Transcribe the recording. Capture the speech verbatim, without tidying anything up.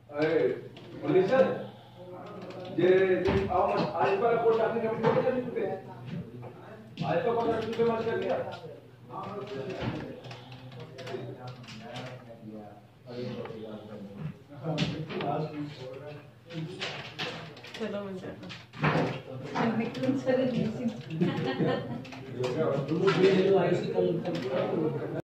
अरे मनीषा जे जे आज आज पर कोर्ट जाने का भी नहीं चुके आज तो कोर्ट चुके मत कर दिया चलो मुझे सर